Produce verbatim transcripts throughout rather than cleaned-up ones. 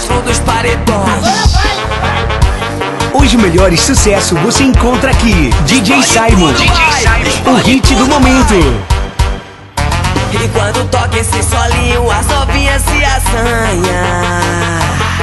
monstro dos paredões. Os melhores sucessos você encontra aqui. D J Simon, D J Simon, o hit do momento. E quando toca esse solinho, as novinhas se assanha.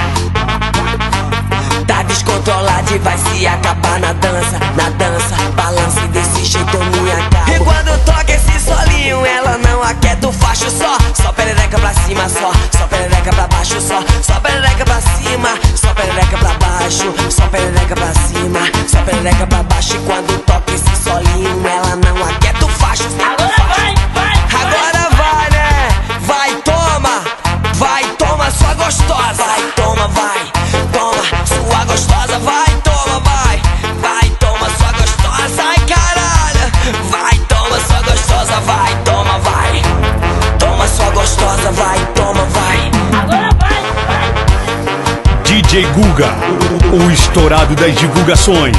Tá descontrolado e vai se acabar na dança. Na dança, balança e desse jeito eu me acabo. E quando toca esse solinho, ela não aquieta o facho só. Só perereca pra cima, só. Só perereca pra baixo, só. Só perereca pra cima. Só perereca pra baixo. Só perereca pra cima. Só perereca pra baixo. E quando toca esse solinho, ela não aquieta o facho. Agora vai, vai, vai. Agora vai, né? Vai, toma. Vai, toma, sua gostosa. Vai, toma, vai. Toma, sua gostosa. Vai, toma, vai. Vai, toma, sua gostosa. Ai, caralho. Vai, toma, sua gostosa. Vai, toma, vai. Toma, sua gostosa. Vai, toma, vai. Agora vai, vai. D J Guga, o estourado das divulgações.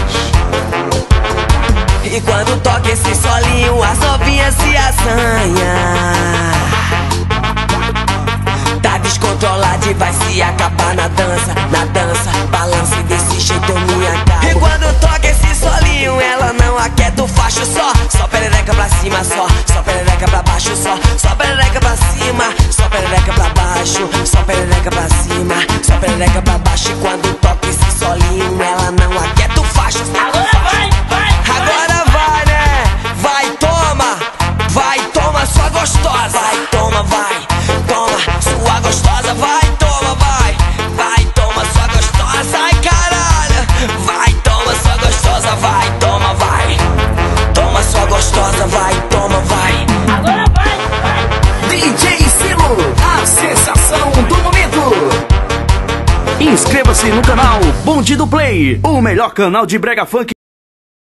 E quando toca esse solinho, as novinhas se assanha. Tá descontrolado e vai se acabar na dança. Na dança, balança e desse jeito eu me acabo. E quando toca esse solinho, ela não aquieta o facho só. Só perereca pra cima, só. Só perereca pra baixo, só. Só perereca pra cima. Só perereca pra baixo. Só perereca pra cima. Só perereca pra baixo. E quando toca esse solinho, ela não aquieta o facho. Agora vai, vai. Agora vai, né? Vai, toma. Vai, toma, sua gostosa. Vai, toma, vai. Toma, sua gostosa. Vai, toma, vai. Vai, toma, sua gostosa. Ai, caralho. Vai, toma, sua gostosa. Vai, toma, vai. Toma, sua gostosa. Vai, toma, vai. Agora vai, vai. D J Silo, a sensação do momento. Inscreva-se no canal Bonde do Play, o melhor canal de brega funk